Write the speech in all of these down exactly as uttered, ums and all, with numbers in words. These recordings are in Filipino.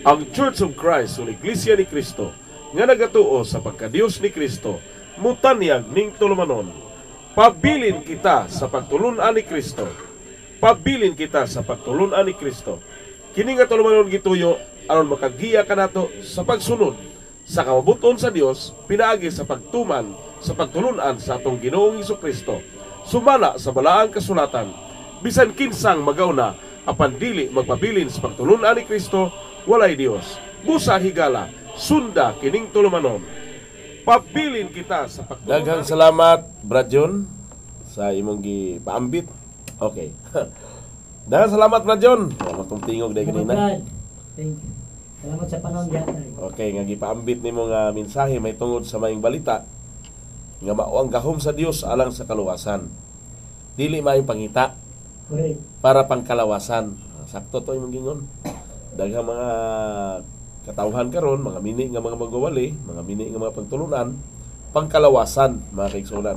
Ang Church of Christ o Iglesia ni Cristo nga nagatuo sa pagkadiyos ni Cristo mutanyag ning tulumanon. Pabilin kita sa pagtulunan ni Cristo. Pabilin kita sa pagtulunan ni Cristo. Kini nga tulumanon gituyo aron makagiya kanato sa pagsunod sa kamabuton sa Dios pinaagi sa pagtuman sa pagtulunan sa atong Ginoong Hesukristo. Sumala sa balaang kasulatan bisan kinsang magauna apan dili magpabilin sa pagtulunan ni Cristo walay Dios. Busa higala sunda kining tulumanon. Pabilin kita sa pagtulunan. Daghang salamat Brad John sa imong gipaambit. Okay. Daghang salamat Brad John. Wala tong tingog day kanina. Thank you. Salamat sa panahon diyan. Okay, nga gipaambit nimo nga mensahe may tungod sa maayong balita nga mao ang gahom sa Dios alang sa kaluwasan. Dili maayong pangita. Correct. Para pangkalawasan. Sakto to imong gingon. Daghang mga katawhan karon, mga mini nga mga magwawali, mga mini nga mga pagtulunan, pangkalawasan mga kaigsunan.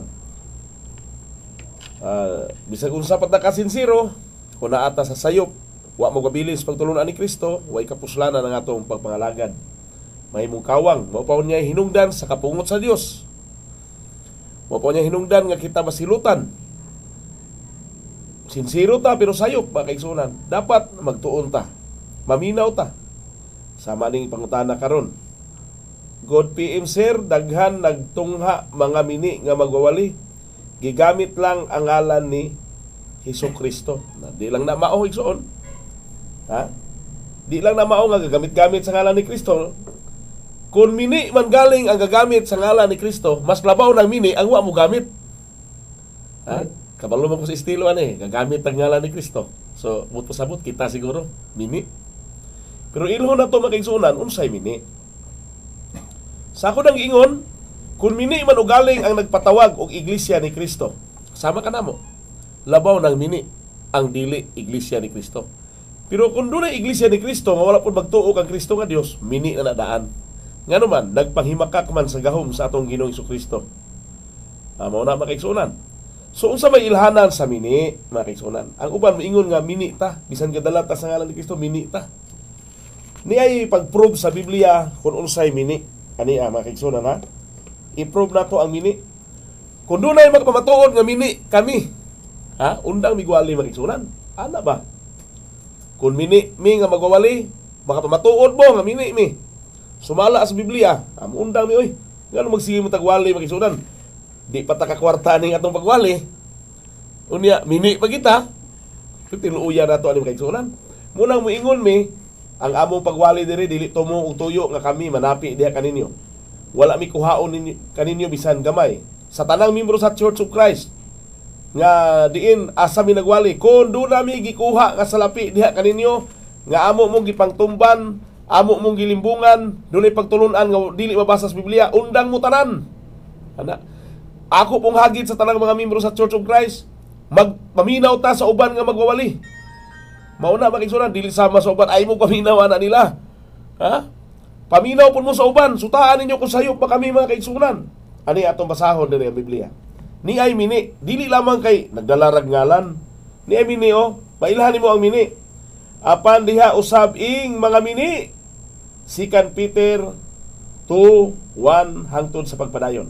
Uh, bisag unsa pat nakasinsiro, kung naata sa sayop, wa mo gabilis pagtulunan ni Kristo, way kapuslanan ang atong pagpangalagad. Mahimong kawang, mao pa niya hinungdan sa kapungot sa Dios. Mao pa niya hinungdan nga kita masilutan. Sinsiro ta pero sayop mga kaigsunan. Dapat magtuon ta. Maminaw ta. Sama ning pangutana karon. God P M sir, daghan nagtungha mga mini nga magwawali. Gigamit lang ang ngalan ni Hesukristo. Di lang na mao igsoon. Ha? Di lang na mao nga gagamit-gamit sa ngalan ni Kristo. Kung mini man galing ang gagamit sa ngalan ni Kristo, mas labaw ng mini ang wa mo gamit. Ha? Kabalo man ko sa estilo ani, gagamit ang ngalan ni Kristo. So, buto sabot kita siguro mini. Pero ilho na to makaigsunan, unsay mini? Sa ako nang ingon, kung mini man ugaling ang nagpatawag og iglesia ni Kristo, sama ka namo. Labaw ng mini ang dili iglesia ni Kristo. Pero kung doon ay iglesia ni Kristo nga wala pud magtuo kang Kristo nga Dios, mini na nadaan. Ngano man nagpanghimakak man sa gahom sa atong Ginoong Hesukristo. Ah, mao na makaigsunan. So unsa may ilhanan sa mini, makaigsunan? Ang uban moingon nga mini ta, bisan kadala ta sa ngalan ni Kristo, mini ta. Ni ay pag-prove sa Biblia kung unsay mini. Ani ah, mga kaigsunan ha? I-prove na to ang mini. Kung doon ay magpamatuod nga mini kami, ha? Undang migwali mga kaigsunan. Ana ba? Kung mini mi nga magwawali, makapamatuod mo nga mini mi. Sumala sa Biblia, am undang mi oy. Ngano magsige mo tagwali mga kaigsunan? Di pa ta kakwarta ning atong pagwali. Unya mini pa kita. Tinuuya na to ani mga kaigsunan. Munang moingon mi ang among pagwali diri dili tumo og tuyo nga kami manapi diha kaninyo. Wala mi kuhaon ninyo kaninyo bisan gamay. Sa tanang membro sa Church of Christ nga diin asa mi nagwali, kun do na mi gikuha nga salapi diha kaninyo nga amo mong gipangtumban, amo mong gilimbungan, dunay pagtulunan nga dili mabasa sa Biblia, undang mo tanan. Ana. Ako pong hagit sa tanang mga membro sa Church of Christ, magpaminaw ta sa uban nga magwawali. Mauna makigsunan, dili sama sa uban, ay mo paminaw na nila. Ha? Paminaw po mo sa uban, sutaan ninyo kung sayop pa kami mga kaigsunan. Ani atong basahon din ang Biblia. Ni ay mini, dili lamang kay nagdalarag ngalan. Ni ay mini oh, pailhanin mo ang mini. Apan diha usab ing mga mini. Second Peter two one hangtod sa pagpadayon.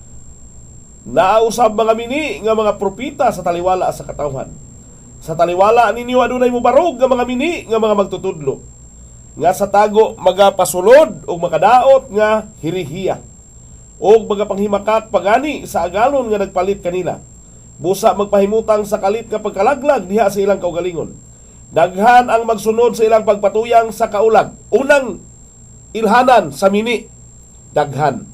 Nausab mga mini nga mga propita sa taliwala sa katawhan. Sa taliwala ninyo adunay mobarog nga mga mini nga mga magtutudlo nga sa tago magapasulod o makadaot nga hirihiya o magapanghimakak pagani sa agalon nga nagpalit kanila. Busa magpahimutang sa kalit nga pagkalaglag diha sa ilang kaugalingon. Daghan ang magsunod sa ilang pagpatuyang sa kaulag. Unang ilhanan sa mini, daghan.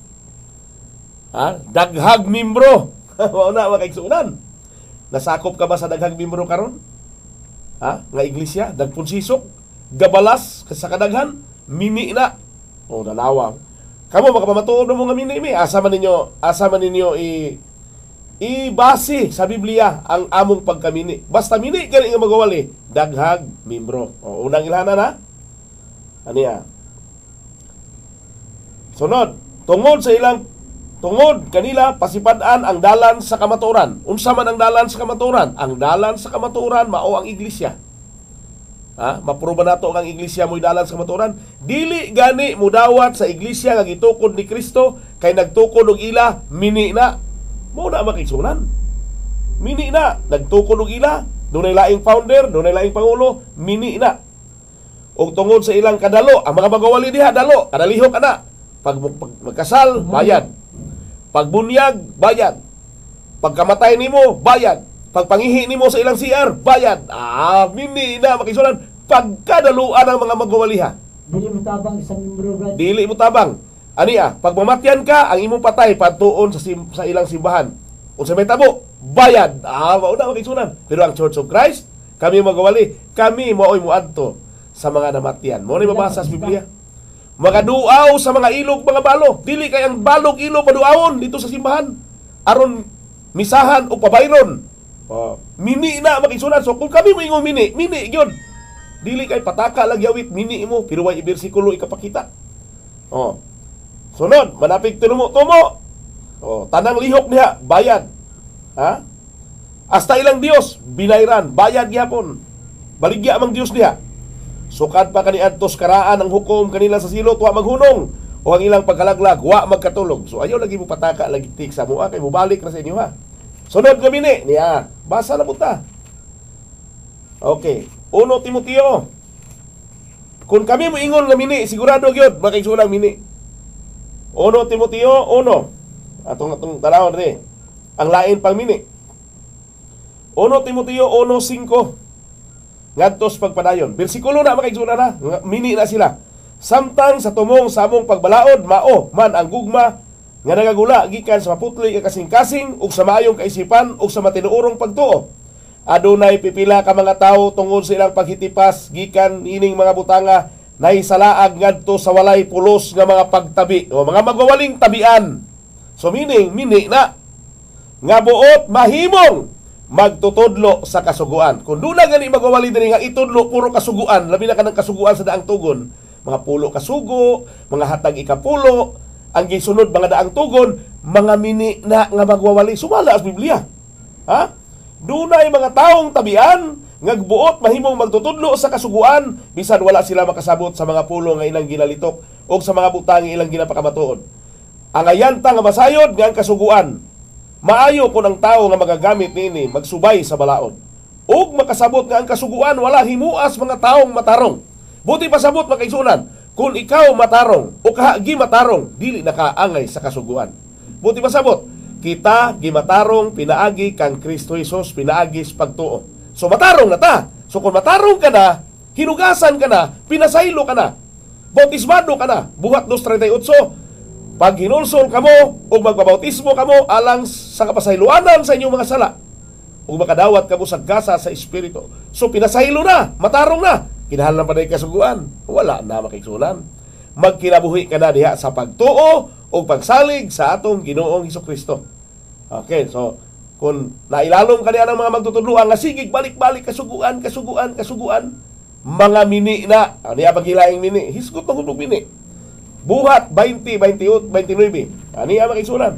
Ha? Daghag membro. Mao na makaigsunan. Nasakop ka ba sa daghang membro karon? Ha? Nga iglesia, dagpunsisok, gabalas sa kadaghan, mini na. O dalawang. Kamo makapamatuod mo nga mini mi. Asa man ninyo, asa man ninyo i ibase sa Biblia ang among pagkamini. Basta mini gani nga magawali, daghag membro. O unang ilhanan na. Aniya. Sunod, tungod sa ilang tungod kanila pasipad-an ang dalan sa kamatuoran. Unsa man ang dalan sa kamatuoran? Ang dalan sa kamatuoran mao ang iglesia. Ha? Mapruba nato ang iglesia mo'y dalan sa kamatuoran. Dili gani mudawat sa iglesia nga gitukod ni Kristo kay nagtukod og ila mini na. Mo na makigsunan. Mini na nagtukod og ila, dunay laing founder, dunay laing pangulo, mini na. Og tungod sa ilang kadalo, ang mga magawali diha dalo, kadalihok ana. Pag, pag magkasal, bayad. Pagbunyag, bayad. Pagkamatay nimo, bayad. Pagpangihi nimo sa ilang C R, bayad. Ah, mini na makigsunan. Pagkadaluan ang mga magawaliha. Dili mo tabang isang membro, Brad. Dili mo tabang. Ani ah, pag mamatyan ka, ang imong patay patuon sa sim, sa ilang simbahan. Unsa may tabo, bayad. Ah, mao na makigsunan. Pero ang Church of Christ, kami magawali, kami mo'y muadto sa mga namatyan. Mo ni mabasa sa Biblia. Mga duaw sa mga ilog, mga balo. Dili kay ang balog ilog paduawon dito sa simbahan. Aron misahan o pabayron. Oh, mini na makigsunan. So kung kami mo ingong mini, mini gyud. Dili kay pataka lang yawit mini mo pero way bersikulo ikapakita. Oh. Sunod, manapig tinumo-tumo. Oh, tanang lihok niya, bayad. Ha? Hasta ilang Dios binayran, bayad gyapon. Baligya mang Dios niya. Sukad pa kani adtos karaan ang hukom kanila sa silot wa maghunong o ang ilang pagkalaglag wa magkatulog. So ayaw lagi mo pataka lagi tik sa mua kay mubalik ra sa inyo ha. Sunod nga mini niya, basa na punta. Okay. Uno Timoteo. Kung kami mo ingon nga mini, sigurado gyud makigsulang mini. Uno Timoteo uno. Atong atong tanawon ri. Ang lain pang mini. Uno Timoteo uno cinco. Ngadtos pagpadayon. Bersikulo na makigsunan na. Mini na sila. Samtang sa tumong samong pagbalaod mao man ang gugma nga nagagula gikan sa maputli nga kasing-kasing ug sa maayong kaisipan ug sa matinuorong pagtuo. Adunay pipila ka mga tawo tungod sa ilang paghitipas gikan ining mga butanga nahisalaag ngadto sa walay pulos nga mga pagtabi o mga magawaling tabian. So meaning mini na nga buot mahimong magtutudlo sa kasuguan. Kung doon na gani magawali diri nga itudlo puro kasuguan, labi na kanang kasuguan sa daang tugon, mga pulo kasugo, mga hatag ikapulo, ang gisunod mga daang tugon, mga mini na nga magwawali. Sumala as Biblia. Ha? Dunay mga taong tabian ngagbuot mahimong magtutudlo sa kasuguan bisan wala sila makasabot sa mga pulo nga ilang ginalitok o sa mga butang ilang ginapakamatuod. Ang ayanta nga masayod nga ang kasuguan. Maayo kung ang tao nga magagamit nini magsubay sa balaod. Ug makasabot nga ang kasuguan wala himuas mga taong matarong. Buti pasabot makaigsunan kung ikaw matarong o kahagi matarong dili nakaangay sa kasuguan. Buti pasabot kita gimatarong pinaagi kang Kristo Jesus pinaagi sa pagtuo. So matarong na ta. So kung matarong ka na, hinugasan ka na, pinasaylo ka na, bautismado ka na, buhat dos thirty-eight. Pag hinulsol ka mo o magbabautismo ka mo alang sa kapasayloanan sa inyong mga sala o makadawat ka mo sa gasa sa Espiritu. So pinasaylo na, matarong na, kinahanglan pa na kasuguan. Wala na makigsunan. Magkinabuhi ka na diha sa pagtuo o pagsalig sa atong Ginoong Hesukristo. Okay, so kung nailalom ka niya ng mga magtutudluan nga sigig balik-balik kasuguan, kasuguan, kasuguan, mga mini na, ano niya paghilaing mini, hisgot ng hulog mini. Buhat twenty, twenty-eight, twenty-nine. Ano niya makisunan?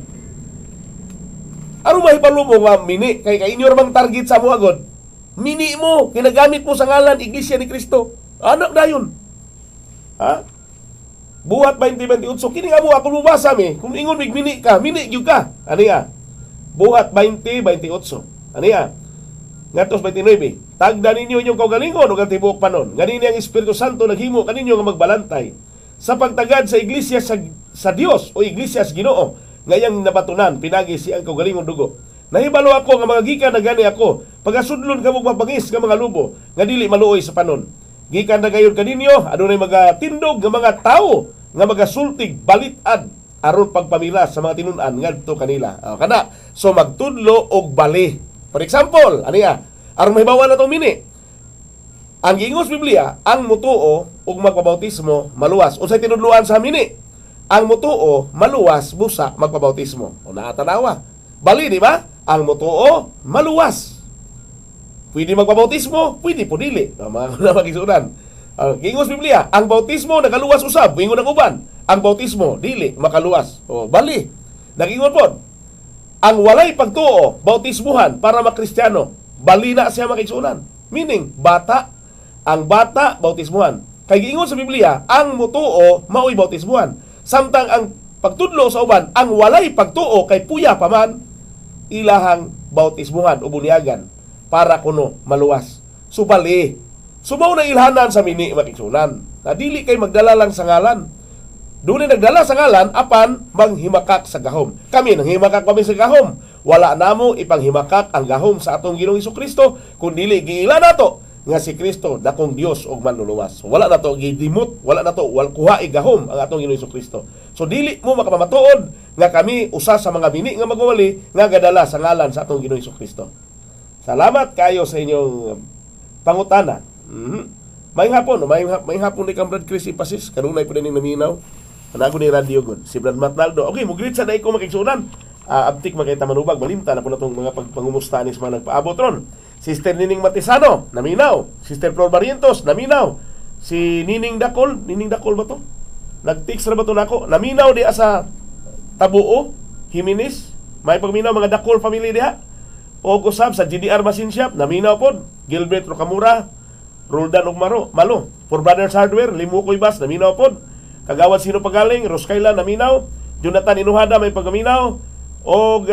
Ano mahipalo mo nga mini? Kay kainyo namang target sa mga god. Mini mo, kinagamit mo sa ngalan, Iglesia ni Kristo. Anak na yun. Ha? Buhat twenty, twenty-eight. So, kini nga mo, ako mubasa mi. Kung ingon mig mini ka, mini yung ka. Ano niya? Buhat twenty, twenty-eight. Ano niya? Ngatos twenty-nine. Tagda ninyo inyong kaugalingon o katibok panon. Ganini ang Espiritu Santo naghimo kaninyo nga magbalantay sa pagtagad sa iglesia sa, sa Dios o iglesia sa Ginoo ngayang nabatunan pinagi si ang kaugalingon dugo. Nahibalo ako nga mga gikan na gani ako pagasudlon kamo mapangis nga mga lubo nga dili maluoy sa panon. Gikan na gayon kaninyo adunay mga tindog nga mga tawo nga magasultig balitad aron pagpamila sa mga tinun-an ngadto kanila. O, kana so magtudlo og bali. For example, aniya, aron mahibawan na itong mini. Ang giingos Biblia, ang mutuo ug magpabautismo maluwas. Unsay tinudluan sa mini? Ang mutuo maluwas busa magpabautismo. O naatanawa. Bali, di ba? Ang mutuo maluwas. Pwede magpabautismo, pwede po dili. O, mga kuna magisunan. Ang giingos Biblia, ang bautismo nagaluwas usab, ingon ang uban. Ang bautismo dili makaluwas. O bali. Nagingon po. Ang walay pagtuo, bautismuhan para makristyano, bali na siya makisunan. Meaning, bata, ang bata bautismuhan. Kay giingon sa Biblia, ang mutuo mao'y bautismuhan. Samtang ang pagtudlo sa uban, ang walay pagtuo kay puya pa man, ilahang bautismuhan o bunyagan para kuno maluwas. Subali, sumaw na ilhanan sa mini makigsunan. Na dili kay magdala lang sa ngalan. Doon nagdala sa ngalan, apan manghimakak sa gahom. Kami nanghimakak kami sa gahom. Wala namo ipanghimakak ang gahom sa atong Ginoong Hesukristo, kundi giila nato nga si Kristo dakong Dios ug manluluwas. Wala na to gidimot, wala na to wal kuha igahom ang atong Ginoong Hesukristo. So dili mo makamatuod nga kami usa sa mga bini nga magwali nga gadala sa ngalan sa atong Ginoong Hesukristo. Salamat kayo sa inyong pangutana. Mm-hmm. May hapon, may, may hapon ni Kambrad Chris Ipasis, kanunay po din naminaw. Panago ni Radio God, si Brad Mataldo. Okay, muglit sa daig ko makigsunan. Uh, abtik makita manubag, malimta na po na itong mga pagpangumustanis mga nagpaabot ron. Sister Nining Matisano, naminaw. Sister Flor Barrientos, naminaw. Si Nining Dakol, Nining Dakol ba to? Nag-text na ba to nako? Naminaw di sa Tabuo, Jimenez. May pagminaw mga Dakol family diha. O usab sa G D R Machine Shop, naminaw po. Gilbert Rocamura, Roldan Ugmaro, Malo. For Brothers Hardware, Limukoy Bas, naminaw po. Kagawad Sino Pagaling, Roskayla, naminaw. Jonathan Inuhada, may pagaminaw. O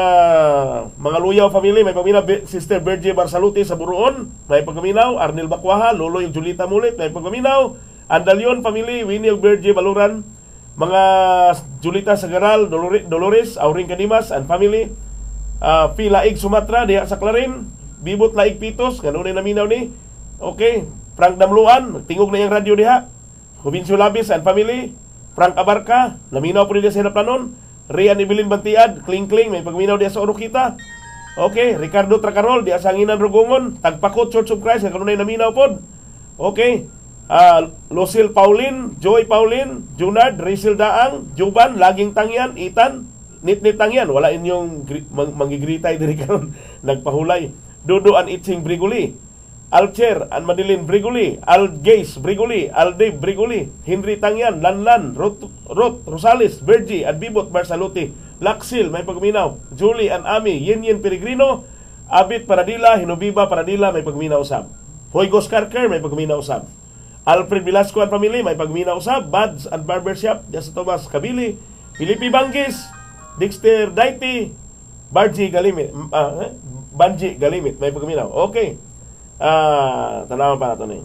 uh, mga Luyaw family, may paminaw. Sister Bergie Barsaluti sa Buruon, may pagaminaw. Arnel Bakwaha, Loloy Julita Mulit, may pagaminaw. Andalion family, Winnie Bergie Baluran, mga Julita Sagaral, Dolores, Dolores Auring Kadimas and family. Uh, Pilaig Sumatra, diha sa Clarin. Bibot Laig Pitos, ganun na naminaw ni. Okay, Frank Damluan, tingog na yung radio diha. Kubincio Labis and family. Frank Abarca, naminaw po nila sa Hinaplanon. Rian Ibilin Bantiad, Kling Kling, may pagminaw diya sa Orokita. Okay, Ricardo Tracarol, diya sa Anginan Rugungon. Tagpakot Church of Christ, kanunay naminaw po. Okay, uh, Lucille Paulin, Joy Paulin, Junard, Rizal Daang, Juban, Laging Tangyan, Itan, Nit-Nit Tangyan. Wala inyong mang manggigritay diri karon nagpahulay. Dudu an Itsing Briguli. Alcher, An Madeline Briguli, Al Gays Briguli, Al Dave Briguli, Henry Tangyan, Lanlan, Ruth, Ruth Rosales, Bergie, Ad Bibot Barsaluti, Laksil, may pagminaw, Julie, An Ami, Yen Yen Peregrino, Abit Paradila, Hinubiba Paradila, may pagminaw usab. Hoygos Carker, may pagminaw usab. Alfred Velasco and Family, may pagminaw usab. Buds and Barbershop, Jasa Tomas Kabili, Filipe Bangis, Dexter Daiti, Barji Galimit, uh, eh? Banji Galimit, may pagminaw. Okay. Ah, tanawan pa nato ni.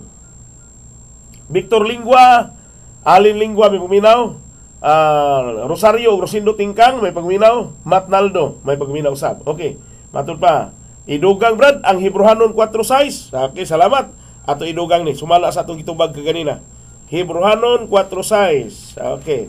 Victor Lingua, Alin Lingua may pagminaw. Ah, Rosario Rosindo Tingkang may pagminaw. Matt Naldo may pagminaw sab. Okay, matud pa. Idugang Brad ang Hebrehanon four size. Okay, salamat. Ato idugang ni sumala sa atong gitubag kaganina. Hebrehanon four size. Okay.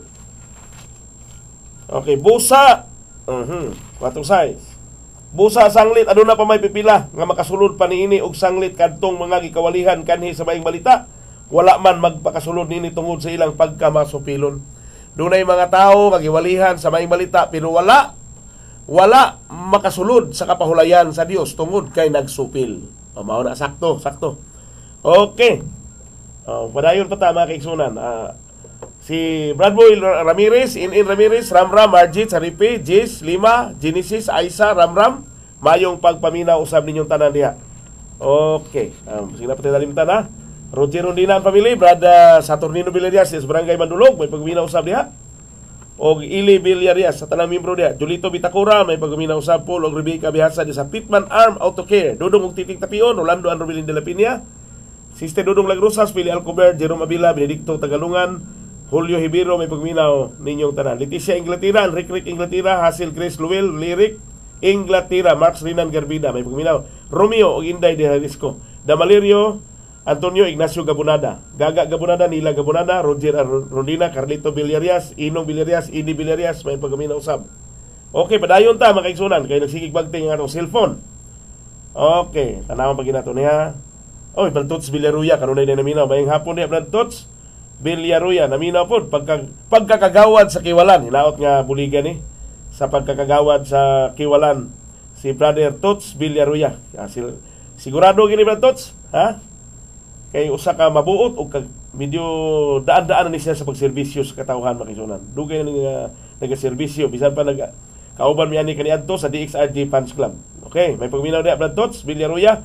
Okay, busa. Mhm, four size. Busa sanglit aduna pa may pipila nga makasulod pa niini og sanglit kadtong mga gikawalihan kanhi sa maayong balita. Wala man magpakasulod niini tungod sa ilang pagkamasupilon. Dunay mga tao magiwalihan sa maayong balita pero wala wala makasulod sa kapahulayan sa Dios tungod kay nagsupil. O, mao na sakto, sakto. Okay. Oh, padayon pa ta mga kaigsunan. Uh, si Bradboy Ramirez, In In Ramirez, Ramram, Margit, Saripe, Jis, Lima, Genesis, Aisa, Ramram, mayong pagpaminaw usab ninyong tanan diha. Okay. Um, sige na pati dalimtan ha. Roger Rondina ang family, Brada Saturnino Villarias, sa Barangay Mandulog, may pagpaminaw usab diha. Og Ili Villarias sa tanang membro diha. Julito Bitacura, may pagpaminaw usab po. Og Rebecca Bihasa sa Pitman Arm Auto Care. Dudong og Titing Tapion, Rolando Androbilin de la Piña. Sister Dudong Lagrosas, Pili Alcober, Jerome Avila, Benedicto Tagalungan, Julio Hibiro, may pagminaw ninyong tanan. Leticia Inglaterra, Rick Rick Inglaterra, Hasil Chris Luwil, Lyric Inglaterra, Marx Rinan Garbida, may pagminaw. Romeo, og Inday de Jalisco. Damalerio, Antonio Ignacio Gabonada, Gaga Gabonada, Nila Gabonada, Roger Rodina, Carlito Villarias, Inong Villarias, Idi Villarias, may pagminaw usab. Okay, padayon ta, mga kaigsunan, kay nagsigig bagting ang atong cellphone. Okay, tanawan pag ginato niya. Oy, Brantots Villaruya, kanunay na naminaw. Mayang hapon niya, Brantots Villaruya, naminaw po. Pagka, pagkakagawad sa Kiwalan, hinaot nga buligan ni, eh, sa pagkakagawad sa Kiwalan, si Brother Tots Villaruya. Ah, si, sigurado gini, Brantots? Ha? Kay usa ka mabuot o kag medyo daan-daan na siya sa pagserbisyo sa katawhan, makisunan. Dugay na nga nagaserbisyo. Bisan pa nag kauban mi ani kaniadto sa D X R G Fans Club. Okay, may pagminaw diha, Brantots Villaruya.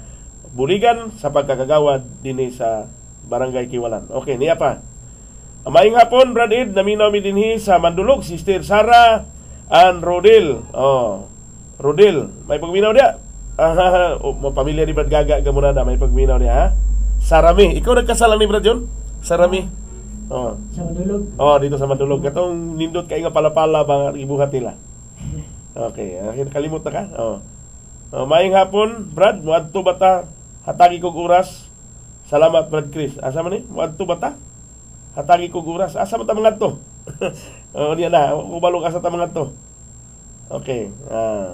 buligan sa pagkakagawad dinhi sa Barangay Kiwalan. Okay, niya pa. Maayong hapon, Brad Ed, naminaw mi dinhi sa Mandulog, Sister Sara and Rodel. Oh, Rodel, may pagminaw dia. Ah, oh, pamilya ni Brad Gaga gamuna na may pagminaw niya ha. Sarami, ikaw nagkasalan ni Brad John? Sarami. Oh. Sa Mandulog. Oh, dito sa Mandulog. Katong nindot kay nga pala-pala bang ibuhat nila. Okay, uh, kalimot na ka? Oh. Oh, maayong hapon, Brad, muadto bata hatagi kog oras. Salamat, Brad Chris. Asa man ni? Muadto bata? Hatagi kog oras. Asa man ta mga to? Oh, niya na. Kubalog asa ta mga to. Okay. Ah.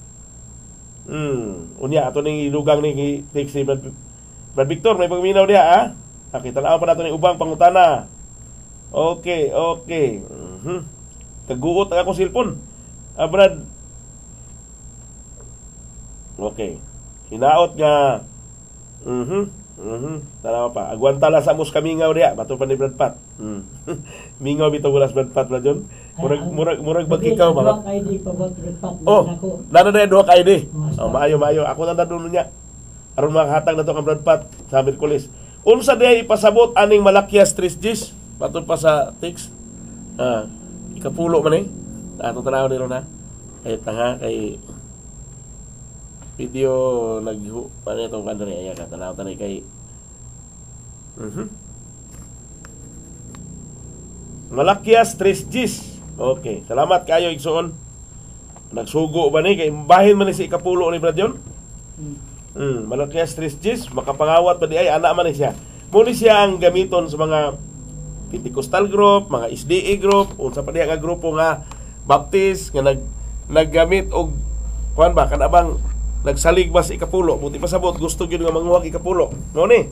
Hmm, unya ato ning ilugang ni text ni Brad, Brad Victor, may pagminaw diha ha. Okay, tanaw pa nato ni ubang pangutana. Okay, okay. Mhm. Kaguot ang akong cellphone. Ah, Brad. Okay. Hinaot nga. Mhm. Mhm. Tanaw pa. Agwanta la sa mus kamingaw diha, bato pa ni Brad Pat. Mm. Mingaw bitaw gulas Brad Pat Brad John. Murag murag murag bagikaw ba? mga. I D pa ba Brad Pat? Oh, nana na duha ka I D. Mas- Oh, maayo maayo. Ako na dadun niya. Aron makahatag na to kang Brad Pat sa Miyerkules. Unsa diay ipasabot aning Malakias three Gs? Baton pa sa text. Ah, ikapulo man eh. Ato tanaw nilo na. Kay tanga kay video nag ano ito kanda ni aya ka tanaw tanay kay Mhm. Malakias three Gs. Okay, salamat kayo igsoon. Nagsugo ba ni kay bahin man ni si ikapulo ni Brad John? Hmm. Hmm, Malakias three Gs, makapangawat pa di ay ana man ni siya. Muli siya ang gamiton sa mga Pentecostal group, mga S D A group, unsa pa diha nga grupo nga Baptist nga nag naggamit og kuan ba kanabang nagsalig ba sa ikapulo, buti pasabot gusto gyud nga manguhag ikapulo. Mo ni.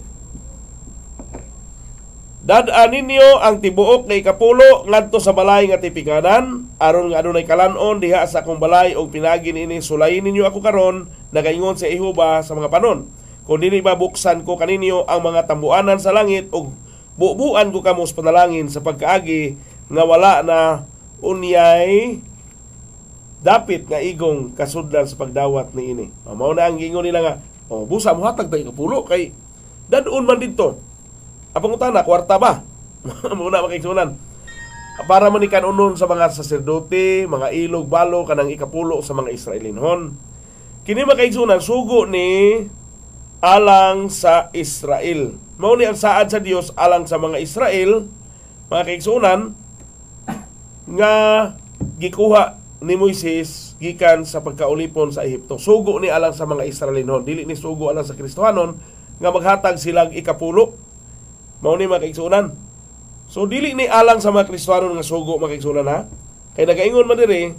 Dad-an ninyo ang tibuok nga ikapulo ngadto sa balay nga tipikanan aron nga adunay kalan-on diha sa akong balay og pinagi ini sulayin ninyo ako karon nagaingon sa Jehova sa mga panon. Kung dili ba buksan ko kaninyo ang mga tambuanan sa langit og bubuan ko kamo sa panalangin sa pagkaagi nga wala na unyay dapit nga igong kasudlan sa pagdawat ni ini. Mao na ang gingon nila nga, oh, busa mo hatag tayo kapulo kay dadun man dito. Apang utana, kwarta ba? Muna makiksunan. Para manikan unon sa mga saserdote, mga ilog, balo, kanang ikapulo sa mga Israelinhon. Kini makaigsunan, sugo ni alang sa Israel. Mao ni ang saad sa Dios alang sa mga Israel, mga kaigsunan, nga gikuha ni Moises gikan sa pagkaulipon sa Ehipto. Sugo ni alang sa mga Israelinhon, dili ni sugo alang sa Kristohanon nga maghatag silang ikapulo. Mao ni mga kaigsunan. So dili ni alang sa mga Kristohanon nga sugo mga kaigsunan ha. Kay nagaingon man diri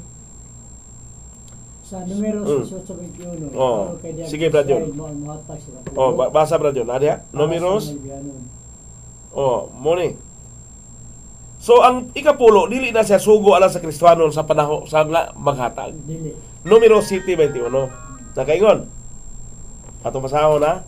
sa numero Mm. eighteen twenty-one. Oh, sige, Brad John. Oh, ba- basa Brad John. Ada numeros. Oh, mo ni. So ang ikapulo dili na siya sugo alang sa Kristohanon sa panahon sa nga maghatag. Dili. Numero City twenty-one. Nakaingon. Atong pasahon na.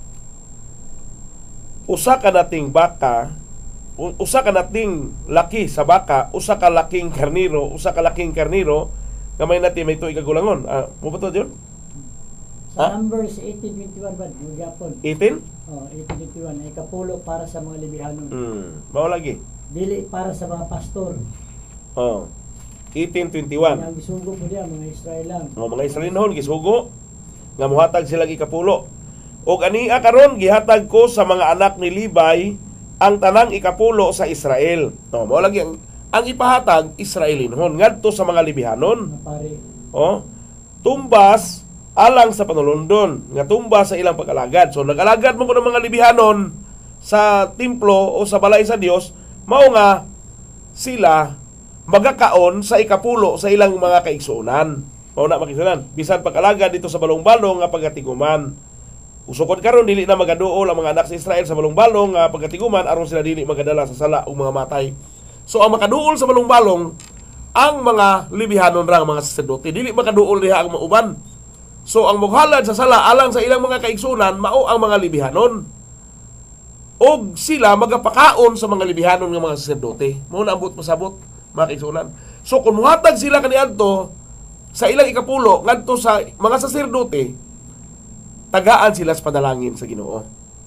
Usa ka nating baka, u- usa ka nating laki sa baka, usa ka laking karniro, usa ka laking karniro, gamay natin may tuig kagulangon. Ah, mo ba to, John? Sa Ha? numbers eighteen twenty-one ba? Magyapon. eighteen? Oh, eighteen twenty-one. Ay kapulo para sa mga libihanon. Hmm, mao lagi. Dili para sa mga pastor. Oh. eighteen twenty-one. Ang gisugo po diya mga Israel lang. Mga mga Israelinhon gisugo nga mohatag silang ikapulo. Og ania karon gihatag ko sa mga anak ni Libay ang tanang ikapulo sa Israel. No, mao lagi ang, ang ipahatag Israelinhon ngadto sa mga libihanon. Mga pare. Oh, tumbas alang sa panulundon nga tumbas sa ilang pag-alagad. So nag-alagad mo ko ng mga libihanon sa templo o sa balay sa Dios, mao nga sila magakaon sa ikapulo sa ilang mga kaigsuonan. Mao na makisunan. Bisan pag-alagad dito sa balong-balong nga pagatiguman. Usukod karon dili na magaduol ang mga anak sa Israel sa balong-balong nga pagatiguman aron sila dili magadala sa sala o mga matay. So ang makaduol sa balong-balong ang mga libihanon ra ang mga sacerdote, dili makaduol diha ang mauban. So ang mughalad sa sala alang sa ilang mga kaigsunan mao ang mga libihanon. Og sila magapakaon sa mga libihanon nga mga sacerdote. Mao na ambot pasabot mga kaigsunan. So kung muhatag sila kaniadto sa ilang ikapulo ngadto sa mga sacerdote, tagaan sila sa panalangin sa Ginoo.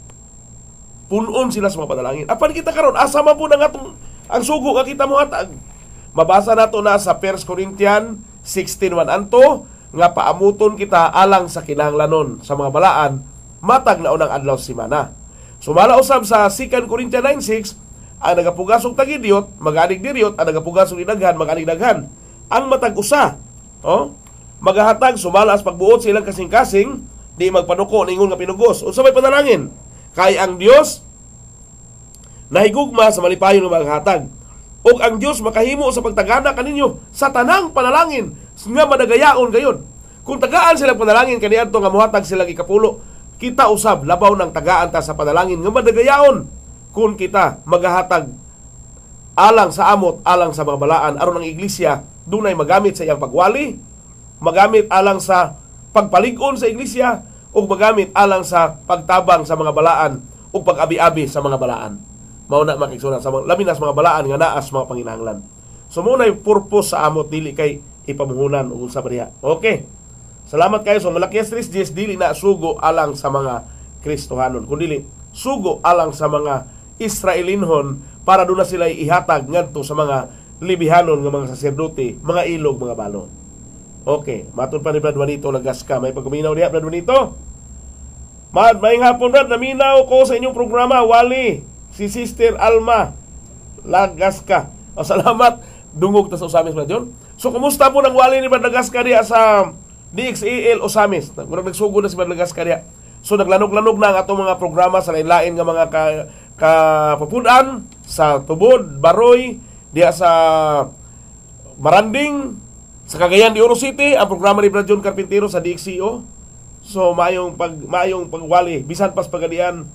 Punon sila sa mga panalangin. Apan kita karon asa man po na nga tong ang sugo nga kita mo hatag. Mabasa nato na sa First Corinthians sixteen one anto nga paamuton kita alang sa kinahanglanon sa mga balaan matag na unang adlaw sa semana. Sumala usab sa Second Corinthians nine six, ang nagapugasog tagidyot maganig diryot, ang nagapugasog idaghan maganig daghan. Ang matag usa, oh, magahatag sumala sa pagbuot sa ilang kasing-kasing, di magpanuko ningon nga pinugos. Unsa may panalangin? Kay ang Dios nahigugma sa malipayon nga maghatag. Og ang Dios makahimo sa pagtagana kaninyo sa tanang panalangin nga madagayaon gayon. Kung tagaan sila panalangin kaniadto nga mohatag sila ikapulo, kita usab labaw ng tagaan ta sa panalangin nga madagayaon kung kita magahatag alang sa amot, alang sa mga balaan aron ang iglesia dunay magamit sa iyang pagwali, magamit alang sa pagpalig-on sa iglesia, ug magamit alang sa pagtabang sa mga balaan ug pag-abi-abi sa mga balaan. Mao na makigsunan sa mga labi na sa mga balaan nga naa sa mga panginahanglan. So mo na purpose sa amot dili kay ipamuhunan ug unsa bariya. Okay. Salamat kayo sa so, Malakias three Gs dili na sugo alang sa mga Kristohanon, kundi sugo alang sa mga Israelinhon para doon na sila ihatag ngadto sa mga libihanon nga mga saserdote, mga ilog, mga balo. Okay, matun pa ni Brad Juanito Lagasca. May pagkuminaw diha, Brad Juanito? Mad, may hapon, Brad. Naminaw ko sa inyong programa. Wali, si Sister Alma Lagasca. O, salamat. Dungog ta sa Usamis, Brad John. So, kumusta po ng wali ni Brad Lagasca diha sa D X A L Usamis? Kung nagsugo na si Brad Lagasca diha. So, naglanog-lanog na ang atong mga programa sa lain-lain nga mga ka, kapapunan sa Tubod, Baroy, diha sa Maranding, sa Cagayan de Oro City, ang programa ni Brad John Carpintero sa D X C O. So, mayong pag mayong pagwali, bisan pas pagadian.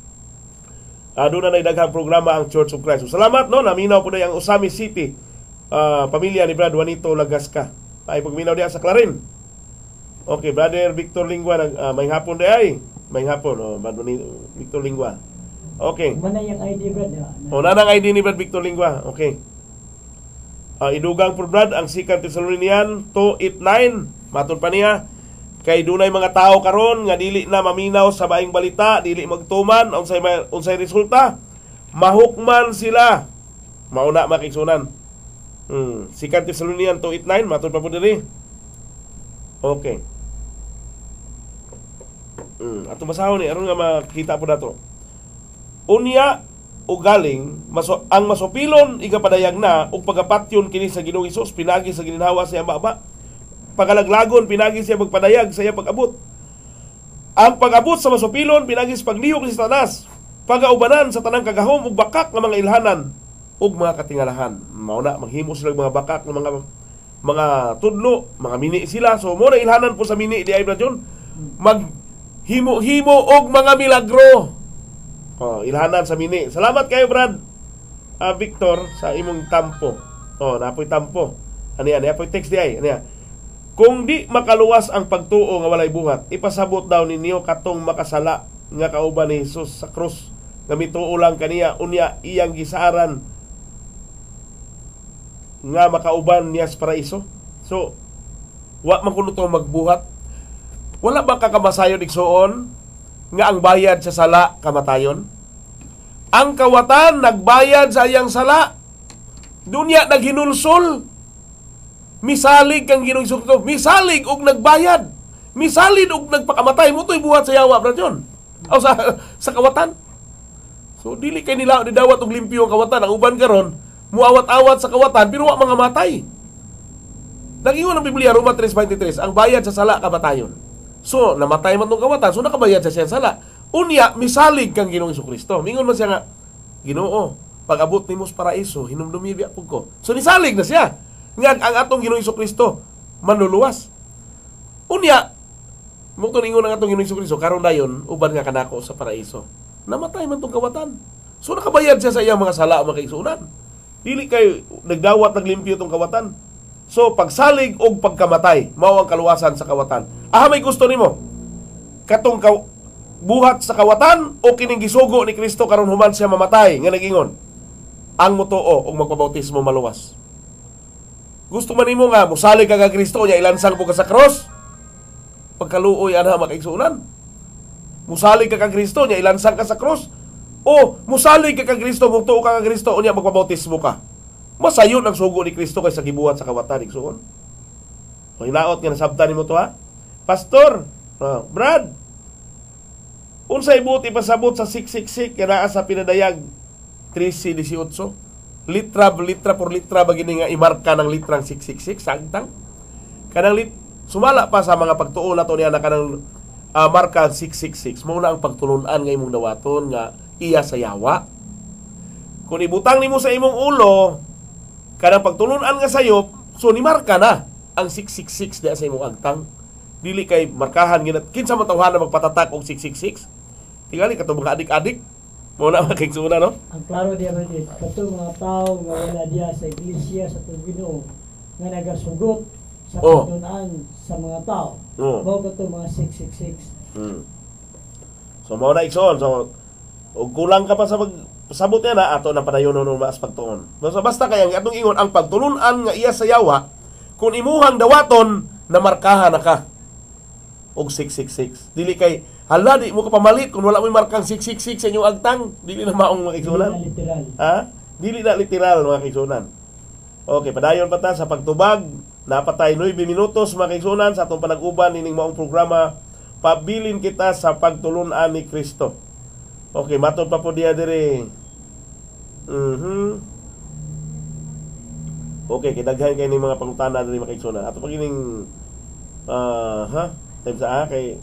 Uh, doon na naidaghang programa ang Church of Christ. So, salamat, no? Naminaw po na yung Usamis City, uh, pamilya ni Brad Juanito Lagasca. Ay, pagminaw diya sa Clarin. Okay, Brother Victor Lingua, uh, may hapon di ay. May hapon, oh, Brad Victor Lingua. Okay. Mana yung I D, Brad? O, nanang I D ni Brad Victor Lingua. Okay. Uh, idugang po, Brad, ang Second Thessalonians two eight nine. Matod pa niya. Kay dunay mga tao karon nga dili na maminaw sa baing balita, dili magtuman, unsay unsay resulta? Mahukman sila. Mauna makigsunan. Hmm. Second Thessalonians two eight nine. Matod pa po diri. Okay. Hmm. Ato basahon ni aron nga makita po nato. Unya ugaling maso, ang masupilon igapadayag na ug pagapatyon kini sa Ginoong Hesus pinagi sa gininhawa sa iyang baba. Pagalaglagon pinagi siya magpadayag sa iyang pag-abot. Ang pag-abot sa masupilon pinagi sa paglihok ni Satanas, pagaubanan sa tanang kagahom ug bakak nga mga ilhanan ug mga katingalahan. Mao na maghimo sila mga bakak ng mga mga tudlo, mga mini sila. So mo na ilhanan po sa mini di ay Brad John. Maghimo-himo og mga milagro. Oh, ilhanan sa mini. Salamat kayo, Brad. Uh, Victor, sa imong tampo. Oh, napoy tampo. Ano yan? Napoy text di ay. Ano yan? Kung di makaluwas ang pagtuo nga walay buhat, ipasabot daw ninyo katong makasala nga kauban ni Jesus sa krus. Nga mituo lang kaniya, unya iyang gisaran nga makauban niya sa paraiso. So, wa man kuno to magbuhat. Wala ba kakamasayon igsuon nga ang bayad sa sala kamatayon? Ang kawatan nagbayad sa iyang sala. Dunya naghinulsol. Misalig kang Ginoong Hesus. Misalig og nagbayad. Misalid og nagpakamatay mo to'y buhat sa yawa, Brad John. O sa sa kawatan. So dili kay nila didawat og limpyo ang kawatan. Ang uban karon muawat-awat sa kawatan pero wa mga matay. Nagingon ang Biblia Roma three twenty-three, ang bayad sa sala kamatayon. So, namatay man tong kawatan, so nakabayad sa siyang sala. Unya, misalig kang Ginoong Jesucristo. Mingon man siya nga, Ginoo, pag-abot nimo sa paraiso, hinumdumi biya pug ko. So, nisalig na siya. Nga ang atong Ginoong Jesucristo, manluluwas. Unya, mukto ningon ang atong Ginoong Jesucristo, karon dayon, uban nga kanako sa paraiso. Namatay man tong kawatan. So, nakabayad siya sa iyang mga sala o mga kaigsunan. Dili kayo nagdawat, naglimpyo tong kawatan. So, pagsalig o pagkamatay, mao ang kaluwasan sa kawatan. Aha, may gusto nimo? Katong ka- buhat sa kawatan o kining gisugo ni Kristo karon human siya mamatay nga nagingon ang mutuo og magpabautismo maluwas. Gusto man nimo nga musalig ka kay Kristo nya ilansang po ka sa cross? Pagkaluoy ana makaigsunan. musalig ka kang Kristo nya ilansang ka sa krus, o musalig ka kang Kristo mugtuo ka kang Kristo unya magpabautismo ka. Masayon ang sugo ni Kristo kaysa gibuhat sa kawatan igsoon. Hinaot nga nasabtan nimo to ha. Pastor, uh, Brad, unsay buti pasabot sa six six six kana sa pinadayag thirteen eighteen? Litra litra por litra ba gini nga imarka ng litrang six six six sagtang. Kanang lit sumala pa sa mga pagtuon nato niya na kanang uh, marka six six six. Mao na ang pagtulunan nga imong dawaton nga iya sa yawa. Kung ibutang nimo sa imong ulo kanang pagtulunan nga sayop, so ni marka na ang six six six diya sa imong agtang. Dili kay markahan ginat kinsa man tawhan na magpatatak og six six six. Tingali kato mga adik-adik mo na makigsuna no. Ang klaro diya man din, kato mga tao nga wala diya sa iglesia sa Ginoo nga nagasugot sa Oh. pagtunaan sa mga tao. Oh. Mao kato mga six six six. Hmm. So mao na igsoon, so ug kulang ka pa sa pag pasabot niya na ato na padayon no mas pagtuon. Basta basta kay ang atong ingon ang pagtulunan nga iya sa yawa kung imuhang dawaton na markahan na ka og six six six. Dili kay hala di mo ka pamalit kung wala mo markang six six six sa inyong agtang, dili na maong mga igsunan. Dili na literal. Ha? Dili na literal mga kaigsunan. Okay, padayon pa ta sa pagtubag. Napatay nine minutos mga kaigsunan sa atong panag-uban ining maong programa Pabilin Kita sa Pagtulunan ni Kristo. Okay, matod pa po diya dire. Mhm. Okay, kidaghan kay ni mga pangutana diri mga kaigsunan. Ato pa gining ah ha, time sa ah, kay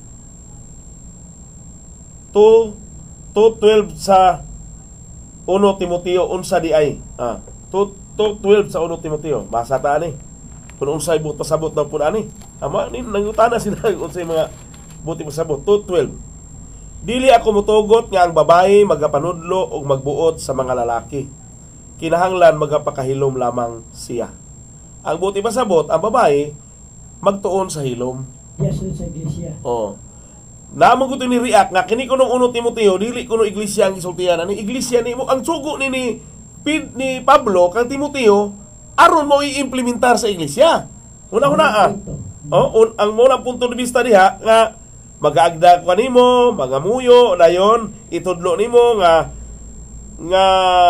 two twelve sa one Timoteo unsa di ay. Ah, two twelve sa one Timoteo. Basa ta ani. Kung unsay buot pasabot daw pud ani. Ama ni nangutana sila unsay mga buti pasabot. two twelve. Dili ako motugot nga ang babae magapanudlo og magbuot sa mga lalaki. Kinahanglan magapakahilom lamang siya. Ang buti pasabot, ang babae magtuon sa hilom. Diya sunod sa iglesia. Oh. Namo ko ni react nga kini kuno uno Timoteo dili kuno iglesia ang gisultihan ani iglesia nimo ang sugo ni ni, ni Pablo kang Timoteo aron mo i-implementar sa iglesia. Una-una ah. Oh, un, ang munang punto de vista diha nga magaagda ka nimo, magamuyo dayon itudlo nimo nga nga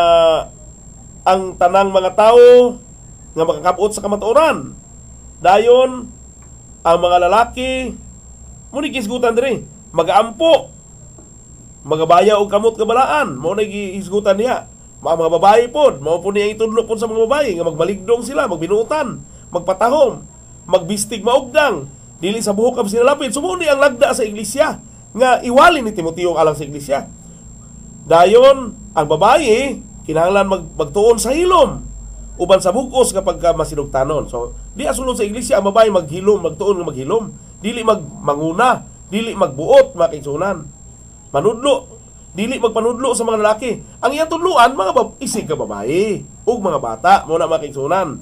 ang tanang mga tao nga makakabot sa kamatuoran. Dayon ang mga lalaki muni kisgutan diri magaampo magabaya og kamot kabalaan mo na gihisgutan niya mga, mga babae pod mao po niya itudlo pod sa mga babae nga magbaligdong sila magbinuutan magpatahom magbistig maugdang dili sa buhok ang sinalapit sumuni ang lagda sa iglesia nga iwali ni Timoteo alang sa iglesia. Dayon ang babae kinahanglan mag, magtuon sa hilom uban sa bugos kapag ka masinugtanon. So di asulod sa iglesia ang babae maghilom magtuon nga maghilom dili magmanguna dili magbuot mga kaigsunan. Manudlo, dili magpanudlo sa mga lalaki. Ang iyang tudluan mga bab- isig ka babae ug mga bata mo na mga kaigsunan.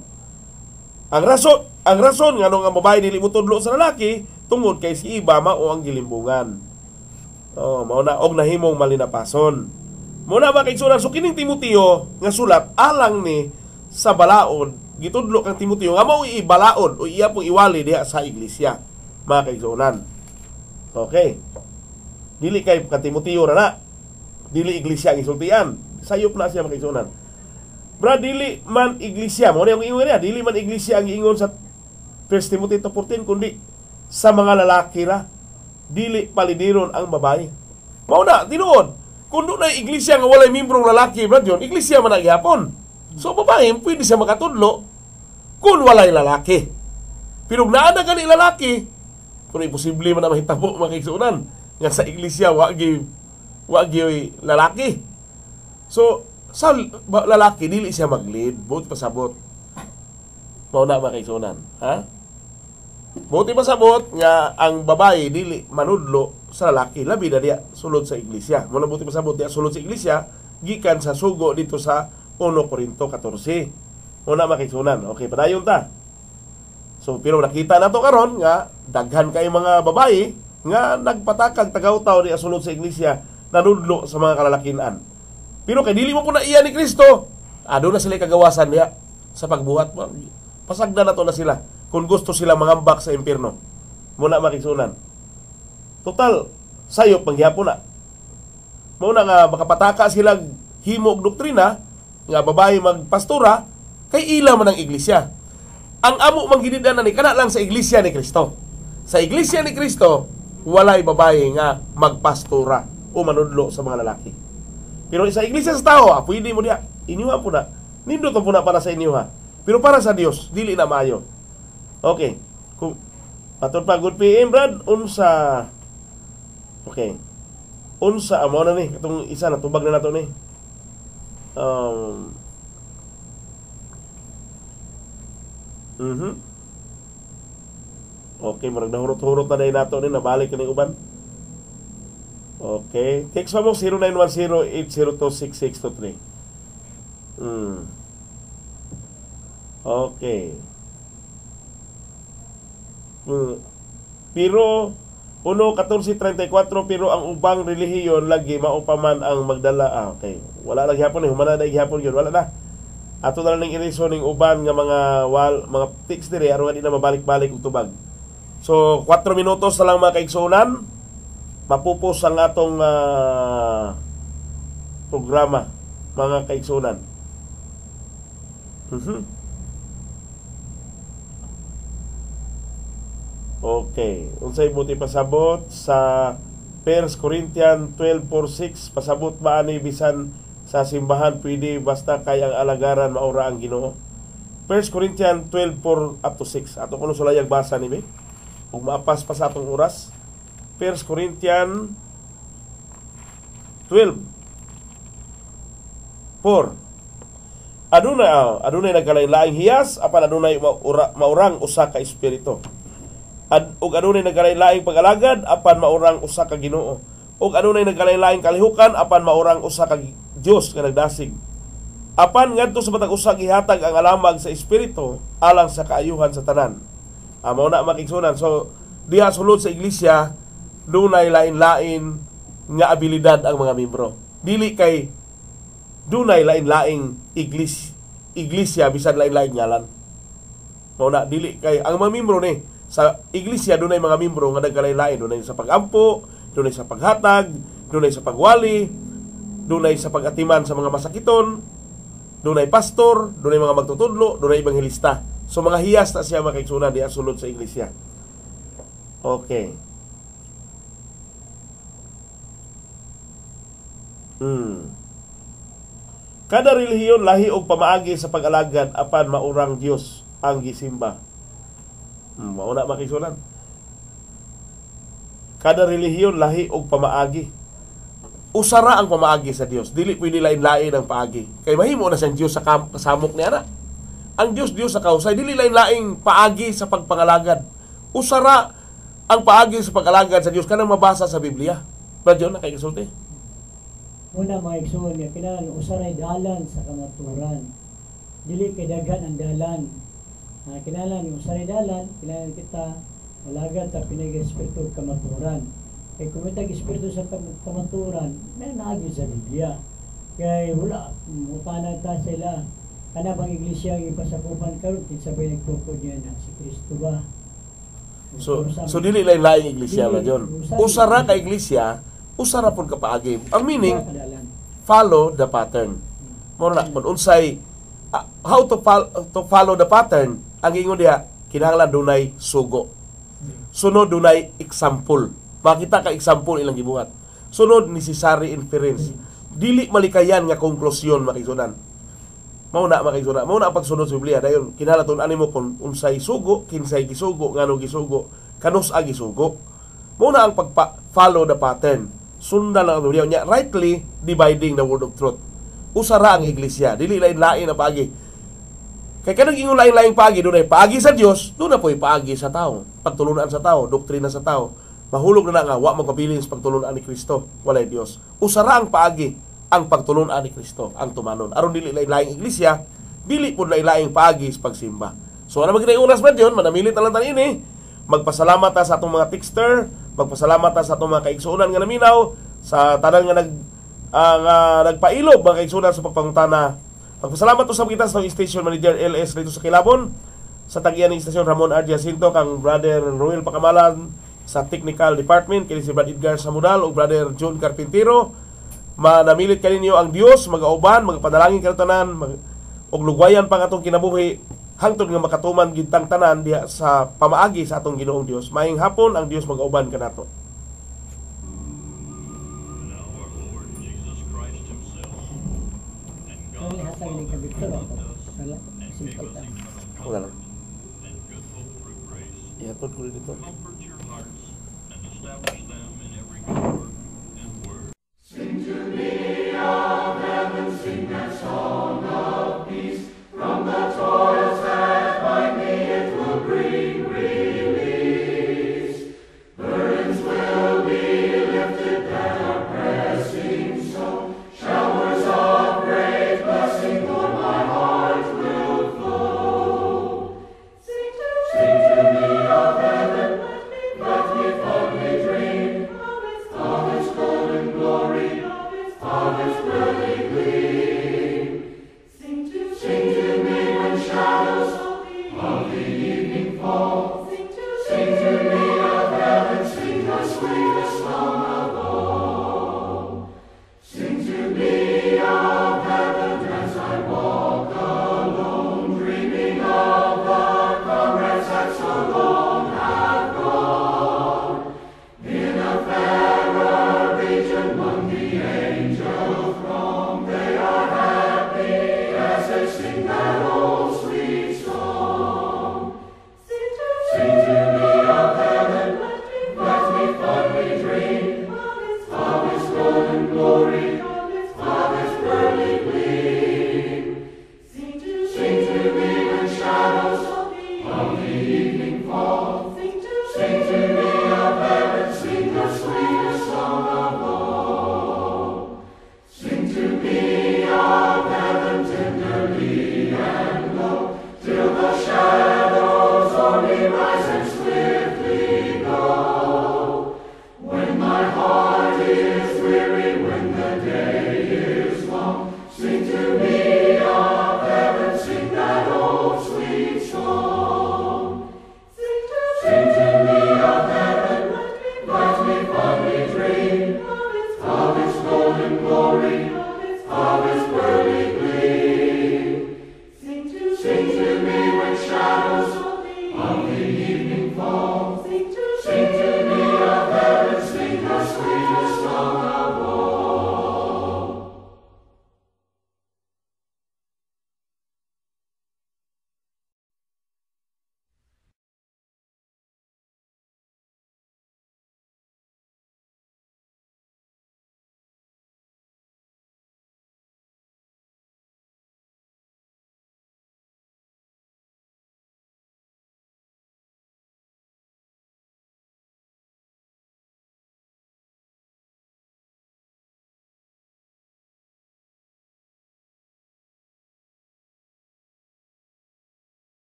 Ang rason, ang rason nga nung ang babae dili mo tudlo sa lalaki tungod kay si iba mao ang gilimbungan. Oh, mao na og nahimong malinapason. Mo na mga kaigsunan, so kining Timoteo nga sulat alang ni sa balaod gitudlo kang Timoteo nga mao ibalaod o iya pong iwali diha sa iglesia mga kaigsunan. Okay. Dili kay ka Timoteo ra na. Dili iglesia ang isultian. Sayop na siya mga kaigsunan. Bra dili man iglesia mo na yung ingon niya. Dili man iglesia ang ingon sa First Timothy two fourteen kundi sa mga lalaki ra. Dili palidiron ang babae. Mao na tinuod. Kung doon na iglesia nga walay membrong lalaki, brad yun, iglesia man ang gihapon. So babae pwede siya makatudlo kung walay lalaki. Pero naa na gani lalaki, kung imposible man na mahitabo mga kaigsunan nga sa iglesia wagi wagi lalaki. So sa lalaki dili siya mag-lead, buti pasabot. Mao na mga kaigsunan, ha? Buti pasabot nga ang babae dili manudlo sa lalaki, labi na diya sulod sa iglesia. Muna buti pasabot diya sulod sa iglesia gikan sa sugo dito sa one Corinto fourteen. Una mga kaigsunan. Okay, padayon ta. So pero nakita na to karon nga daghan kay mga babae nga nagpatakag tagaw-taw di asulod sa iglesia nanudlo sa mga kalalakinan. Pero kay dili mo po na iya ni Kristo, ado na sila kagawasan niya sa pagbuhat mo. Pasagda na to na sila kung gusto sila mangambak sa impierno. Muna makisunan. Total sayop panghihapon na. Mao na nga makapataka sila himo og doktrina nga babae magpastora kay ila man ang iglesia. Ang amo mangginidan na ni kana lang sa iglesia ni Kristo. Sa iglesia ni Kristo walay babae nga magpastora o manudlo sa mga lalaki. Pero sa iglesia sa tao, ah, pwede mo diha. Inyuha po na. Nindot po na para sa inyo ha. Pero para sa Dios, dili na maayo. Okay. Kung patod pa good P M Brad, unsa okay. Unsa amo na ni katong isa na tubag na nato ni. Um Mhm. Okay, marag nahurot-hurot na dahil nato ni nabalik ni uban. Okay. Text mo zero nine one zero eight zero two six six two three. Hmm. Okay. Hmm. Pero one fourteen thirty-four pero ang ubang relihiyon lagi maupaman ang magdala. Ah, okay. Wala na gihapon eh, humana na gihapon yun. Wala na. Ato na lang ning iriso ning uban nga mga wal, mga text diri aron nga di na mabalik-balik og tubag. So, four minutos na lang mga kaigsunan. Mapupos ang atong uh, programa, mga kaigsunan. Mm-hmm. Okay. Unsay buti pasabot sa First Corinthians twelve four six, pasabot ba ani bisan sa simbahan pwede basta kay ang alagaran maura ang Ginoo? First Corinthians twelve four up to six. Ato kuno sulayag basa ni be. Ug maapas pa sa atong oras. First Corinthians twelve four. Adunay uh, adunay nagkalain-laing hiyas apan adunay maura, maurang usa ka espiritu. Ad, ug adunay nagkalain-laing pag-alagad apan maurang usa ka Ginoo. Ug adunay nagkalain-laing kalihukan apan maurang usa ka Dios nga nagdasig. Apan ngadto sa matag usa gihatag ang alamag sa espiritu alang sa kaayuhan sa tanan. Amo na makigsunan. So diha sulod sa iglesia dunay lain-lain nga abilidad ang mga miyembro. Dili kay dunay lain-laing iglesia, iglesia bisan lain-lain ngalan. Mao na dili kay ang mga miyembro ni sa iglesia dunay mga miyembro nga nagkalain-lain, dunay sa pagampo, dunay sa paghatag, dunay sa pagwali, dunay sa pagatiman sa mga masakiton, dunay pastor, dunay mga magtutudlo, dunay ebanghelista. So mga hiyas na siya makigsunan diha sulod sa iglesia. Okay. Hmm. Kada relihiyon lahi og pamaagi sa pag-alagad apan maurang Dios ang gisimba. Hmm, mao na makigsunan. Kada relihiyon lahi og pamaagi. Usara ang pamaagi sa Dios. Dili pwede lain-lain ang paagi. Kay mahimo na siyang Dios sa kasamok niya na. Ang Dios Dios sa kausay, dili lain-laing paagi sa pagpangalagad. Usara ang paagi sa pag-alagad sa Dios kanang mabasa sa Biblia. Ba diyon na kay kasulti? Una mga igsoon nga kinahanglan usaray dalan sa kamaturan. Dili kay daghan ang dalan. Ah, kinahanglan usaray dalan, kinahanglan kita malagad ta pinag espiritu kamaturan. Kay kung itag espiritu sa kamaturan, may naagi sa Biblia. Kay wala mutana ta sila. Kana bang iglesia ang ipasakupan karon kinsabay nagtukod niya na si Kristo ba? So so dili lain-laing iglesia ba diyon. Usara ka iglesia, usara pud ka paagi. Ang meaning follow the pattern. Mo na kun unsay uh, how to follow, to follow the pattern, ang ingon diha kinahanglan dunay sugo. Sunod dunay example. Makita ka example ilang gibuhat. Sunod necessary inference. Dili malikayan nga konklusyon makigsunan. Mao na makigsunan. Mao na ang pagsunod sa Biblia dayon kinahanglan ani mo kung unsay sugo, kinsay gisugo, ngano gisugo, kanus a gisugo. Mao na ang pag-follow the pattern. Sundan lang ang Biblia niya, rightly dividing the word of truth. Usara ang iglesia, dili lain-lain na paagi. Kay kanang ingon lain-laing paagi, dunay paagi sa Dios, doon na po'y paagi sa tao. Pagtulunan sa tao, doktrina sa tao. Mahulog na na nga, wa magpabilin sa pagtulunan ni Kristo, walay Dios. Usara ang paagi, ang pagtulunan ni Kristo, ang tumanon. Aron dili lain-laing iglesia, dili pud lain-laing paagi sa pagsimba. So ano magiging oras ba diyon? Manamilit na lang tanin eh. Magpasalamat ta sa atong mga texter, magpasalamat ta sa atong mga kaigsuonan nga naminaw, sa tanan nga nag uh, nga nagpailog mga kaigsuonan sa pagpangutana. Magpasalamat to sa kita sa station manager L S dito sa Kilabon, sa tag-iya ng istasyon Ramon R. Jacinto, kang brother Roel Pakamalan, sa Technical Department kini si Brad Edgar Samudal ug Brother John Carpintero. Manamilit kaninyo ang Dios, magauban, magpanalangin kayo tanan, mag og lugwayan pang atong kinabuhi hangtod nga makatuman gintang tanan diha sa pamaagi sa atong Ginoong Dios. Maayong hapon, ang Dios magauban kanato. Kung hatag ni kabiktor ako. Wala. Simple ta. Wala lang. Ihatod ko rin dito. Comfort your hearts and establish them